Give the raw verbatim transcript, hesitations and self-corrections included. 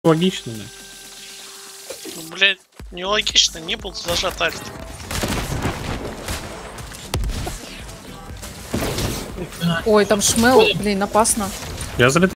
Логично, да? Ну, блядь, нелогично, не был зажат альт. Ой, там шмел, блин, опасно. Я залетаю.